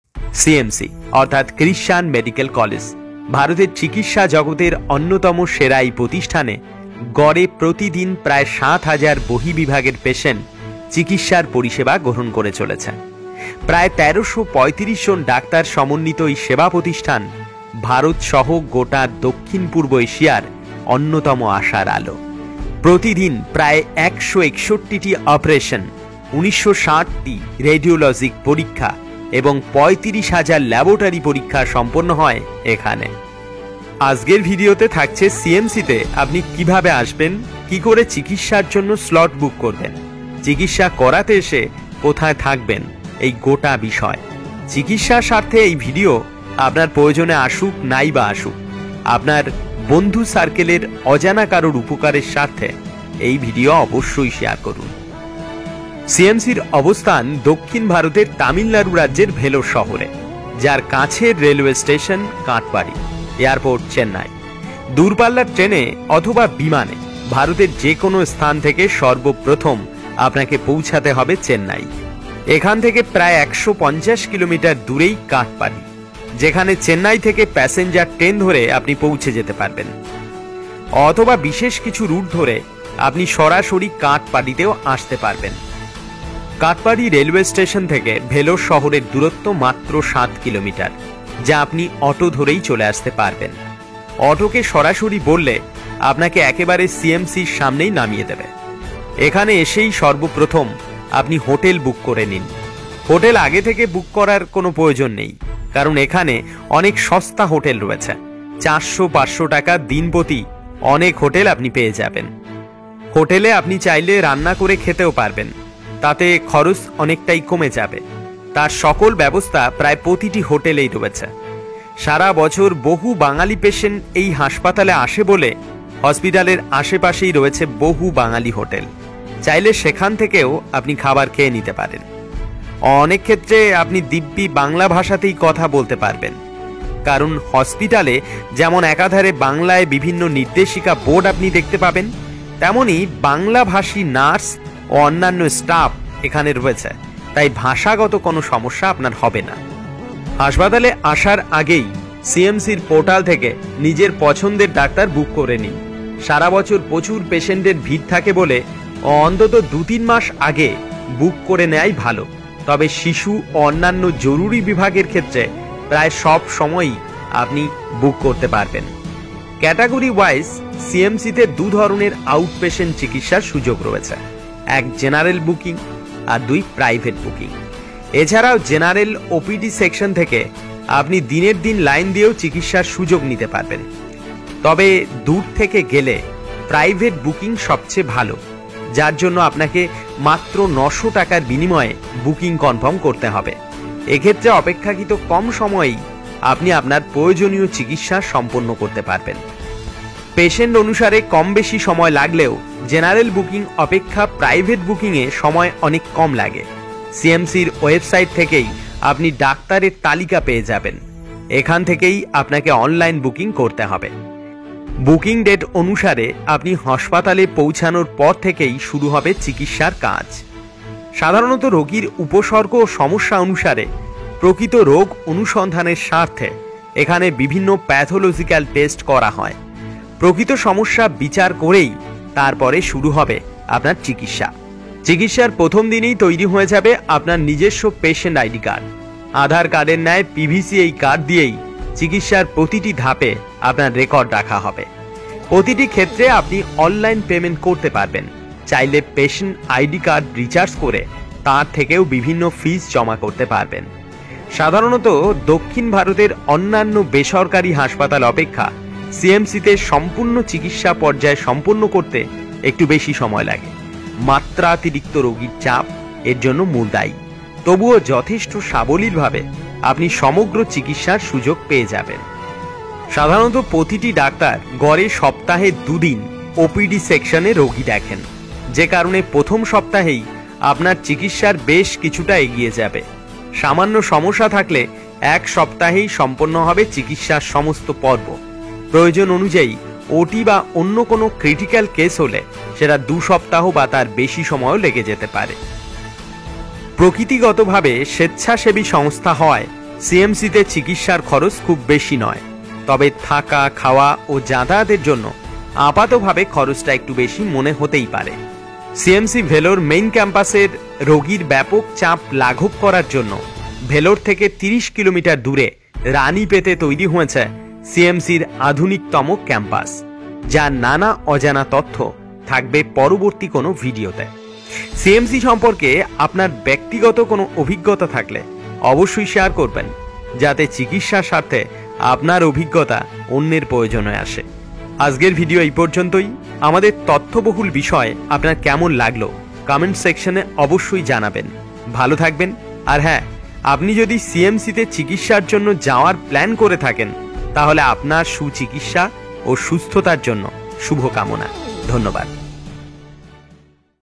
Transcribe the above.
CMC অর্থাৎ খ্রিস্টান medical college ভারতের চিকিৎসা জগতের অন্যতম সেরা এই প্রতিষ্ঠানে গড়ে প্রতিদিন প্রায় ৭,০০০ বহির্বিভাগের পেশেন্ট চিকিৎসার পরিষেবা গ্রহণ করে চলেছে। প্রায় ১৩৩৫ জন ডাক্তার সমন্বিত এই সেবা প্রতিষ্ঠান ভারত সহ গোটা দক্ষিণ পূর্ব এশিয়ার অন্যতম আশার আলো। প্রতিদিন প্রায় ১৬১টি অপারেশন, ১৯৬০টি রেডিওলজিক পরীক্ষা এবং ৩৫,০০০ ল্যাবরেটরি পরীক্ষা সম্পন্ন হয় এখানে। আজকের ভিডিওতে থাকছে সিএমসিতে আপনি কিভাবে আসবেন, কি করে চিকিৎসার জন্য স্লট বুক করবেন, চিকিৎসা করাতে এসে কোথায় থাকবেন, এই গোটা বিষয়। চিকিৎসার স্বার্থে এই ভিডিও আপনার প্রয়োজনে আসুক নাই বা আসুক, আপনার বন্ধু সার্কেলের অজানা কারোর উপকারের স্বার্থে এই ভিডিও অবশ্যই শেয়ার করুন। সিএমসির অবস্থান দক্ষিণ ভারতের তামিলনাড়ু রাজ্যের ভেলোর শহরে, যার কাছের railway station Katpadi, airport Chennai. দূরপাল্লার ট্রেনে অথবা বিমানে ভারতের যে কোনো স্থান থেকে সর্বপ্রথম আপনাকে পৌঁছাতে হবে চেন্নাই। এখান থেকে প্রায় ১৫০ কিলোমিটার দূরেই কাটপাড়ি, যেখানে চেন্নাই থেকে প্যাসেঞ্জার ট্রেন ধরে আপনি পৌঁছে যেতে পারবেন, অথবা বিশেষ কিছু রুট ধরে আপনি সরাসরি কাটপাড়িতেও আসতে পারবেন। কাটপাড়ি রেলওয়ে স্টেশন থেকে ভেলোর শহরের দূরত্ব মাত্র ৭ কিলোমিটার, যা আপনি অটো ধরেই চলে আসতে পারবেন। অটোকে সরাসরি বললে আপনাকে একেবারে সিএমসির সামনেই নামিয়ে দেবে। এখানে এসেই সর্বপ্রথম আপনি হোটেল বুক করে নিন। হোটেল আগে থেকে বুক করার কোনো প্রয়োজন নেই, কারণ এখানে অনেক সস্তা হোটেল রয়েছে। ৪০০-৫০০ টাকা দিনপ্রতি অনেক হোটেল আপনি পেয়ে যাবেন। হোটেলে আপনি চাইলে রান্না করে খেতেও পারবেন, তাতে খরচ অনেকটাই কমে যাবে। তার সকল ব্যবস্থা প্রায় প্রতিটি হোটেলেই রয়েছে। সারা বছর বহু বাঙালি পেশেন্ট এই হাসপাতালে আসে বলে হসপিটালের আশেপাশেই রয়েছে বহু বাঙালি হোটেল, চাইলে সেখান থেকেও আপনি খাবার খেয়ে নিতে পারেন। অনেক ক্ষেত্রে আপনি দিব্যি বাংলা ভাষাতেই কথা বলতে পারবেন, কারণ হসপিটালে যেমন একাধারে বাংলায় বিভিন্ন নির্দেশিকা বোর্ড আপনি দেখতে পাবেন, তেমনি বাংলাভাষী নার্স ও অন্যান্য স্টাফ এখানে রয়েছে, তাই ভাষাগত কোনো সমস্যা আপনার হবে না। হাসপাতালে আসার আগেই সিএমসির পোর্টাল থেকে নিজের পছন্দের ডাক্তার বুক করে নিন। সারা বছর প্রচুর পেশেন্টের ভিড় থাকে বলে অন্তত ২-৩ মাস আগে বুক করে নেওয়াই ভালো। তবে শিশু ও অন্যান্য জরুরি বিভাগের ক্ষেত্রে প্রায় সব সময়ই আপনি বুক করতে পারবেন। ক্যাটাগরি ওয়াইজ সিএমসিতে ২ ধরনের আউট পেশেন্ট চিকিৎসার সুযোগ রয়েছে, ১ জেনারেল বুকিং আর ২ প্রাইভেট বুকিং। এছাড়াও জেনারেল ওপিডি সেকশন থেকে আপনি দিনের দিন লাইন দিয়েও চিকিৎসার সুযোগ নিতে পারবেন। তবে দূর থেকে গেলে প্রাইভেট বুকিং সবচেয়ে ভালো, যার জন্য আপনাকে মাত্র ৯০০ টাকার বিনিময়ে বুকিং কনফার্ম করতে হবে। এক্ষেত্রে অপেক্ষাকৃত কম সময়েই আপনি আপনার প্রয়োজনীয় চিকিৎসা সম্পন্ন করতে পারবেন। পেশেন্ট অনুসারে কম বেশি সময় লাগলেও জেনারেল বুকিং অপেক্ষা প্রাইভেট বুকিংয়ে সময় অনেক কম লাগে। সিএমসির ওয়েবসাইট থেকেই আপনি ডাক্তারের তালিকা পেয়ে যাবেন, এখান থেকেই আপনাকে অনলাইন বুকিং করতে হবে। বুকিং ডেট অনুসারে আপনি হাসপাতালে পৌঁছানোর পর থেকেই শুরু হবে চিকিৎসার কাজ। সাধারণত রোগীর উপসর্গ ও সমস্যা অনুসারে প্রকৃত রোগ অনুসন্ধানের স্বার্থে এখানে বিভিন্ন প্যাথোলজিক্যাল টেস্ট করা হয়। প্রকৃত সমস্যা বিচার করেই তারপরে শুরু হবে আপনার চিকিৎসা। চিকিৎসার প্রথম দিনেই তৈরি হয়ে যাবে আপনার নিজস্ব পেশেন্ট আইডি কার্ড। আধার কার্ডের ন্যায় পিভিসি এই কার্ড দিয়েই চিকিৎসার প্রতিটি ধাপে আপনার রেকর্ড রাখা হবে। প্রতিটি ক্ষেত্রে আপনি অনলাইন পেমেন্ট করতে পারবেন, চাইলে পেশেন্ট আইডি কার্ড রিচার্জ করে তার থেকেও বিভিন্ন ফিস জমা করতে পারবেন। সাধারণত দক্ষিণ ভারতের অন্যান্য বেসরকারি হাসপাতাল অপেক্ষা সিএমসিতে সম্পূর্ণ চিকিৎসা পর্যায় সম্পন্ন করতে একটু বেশি সময় লাগে। মাত্রাতিরিক্ত রোগীর চাপ এর জন্য মূল দায়ী, তবুও যথেষ্ট সাবলীলভাবে আপনি সমগ্র চিকিৎসার সুযোগ পেয়ে যাবেন। সাধারণত প্রতিটি ডাক্তার গড়ে সপ্তাহে ২ দিন ওপিডি সেকশনে রোগী দেখেন, যে কারণে প্রথম সপ্তাহেই আপনার চিকিৎসার বেশ কিছুটা এগিয়ে যাবে। সামান্য সমস্যা থাকলে ১ সপ্তাহেই সম্পন্ন হবে চিকিৎসার সমস্ত পর্ব। প্রয়োজন অনুযায়ী ওটি বা অন্য কোনো ক্রিটিক্যাল কেস হলে সেটা ২ সপ্তাহ বা তার বেশি সময়ও লেগে যেতে পারে। প্রকৃতিগতভাবে স্বেচ্ছাসেবী সংস্থা হয় সিএমসিতে চিকিৎসার খরচ খুব বেশি নয়, তবে থাকা, খাওয়া ও যাতায়াতের জন্য আপাতভাবে খরচটা একটু বেশি মনে হতেই পারে। সিএমসি ভেলোর মেইন ক্যাম্পাসের রোগীর ব্যাপক চাপ লাঘব করার জন্য ভেলোর থেকে 30 কিলোমিটার দূরে রানীপেতে তৈরি হয়েছে সিএমসির আধুনিকতম ক্যাম্পাস, যার নানা অজানা তথ্য থাকবে পরবর্তী কোনো ভিডিওতে। সিএমসি সম্পর্কে আপনার ব্যক্তিগত কোনো অভিজ্ঞতা থাকলে অবশ্যই শেয়ার করবেন, যাতে চিকিৎসার স্বার্থে আপনার অভিজ্ঞতা অন্যের প্রয়োজনে আসে। আজকের ভিডিও এই পর্যন্তই। আমাদের তথ্যবহুল বিষয় আপনার কেমন লাগলো কমেন্ট সেকশনে অবশ্যই জানাবেন। ভালো থাকবেন। আর হ্যাঁ, আপনি যদি সিএমসিতে চিকিৎসার জন্য যাওয়ার প্ল্যান করে থাকেন, তাহলে আপনার সুচিকিৎসা ও সুস্থতার জন্য শুভকামনা। ধন্যবাদ।